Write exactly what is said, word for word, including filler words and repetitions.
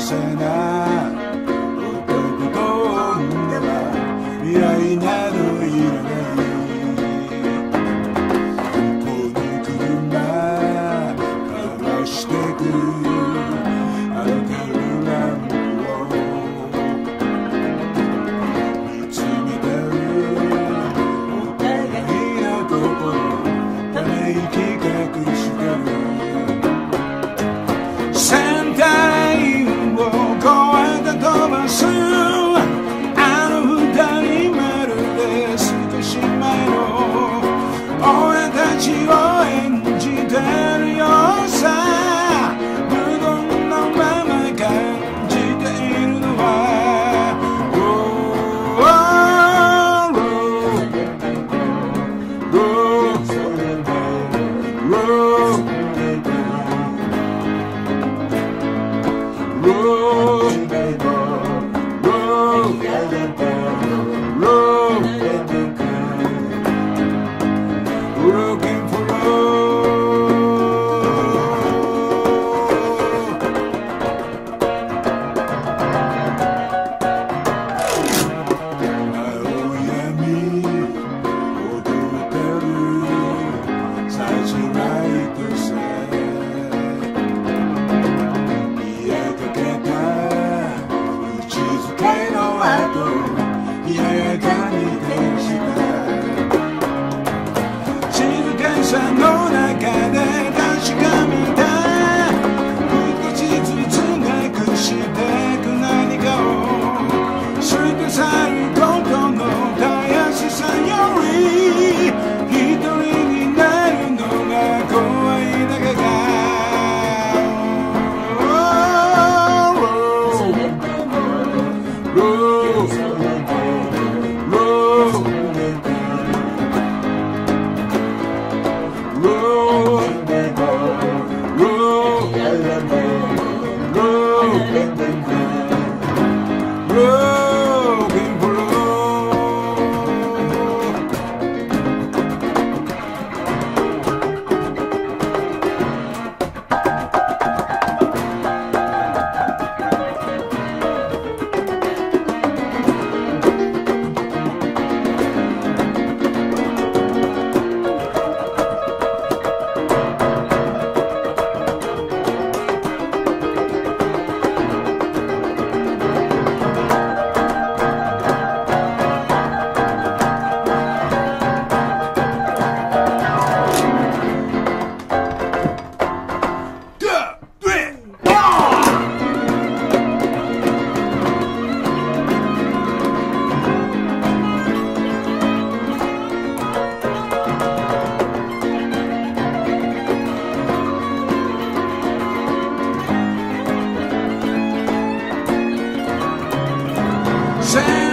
せな男と女は未来などいらないこの車かわしてくあの手のランプを見つめてるお互いの心ため息隠してるセンターラインを越えて飛ばすあの二人まるで少し前の俺たちを演じてるよさ無言のまま感じているのはLooking for love青闇踊ってるサーチライトさ見えかけた位置づけの後冷やかに転した静かさの中で確かめた少しずつなくしてく何かを過ぎ去ることのたやすさより一人になるのが怖いだけがSay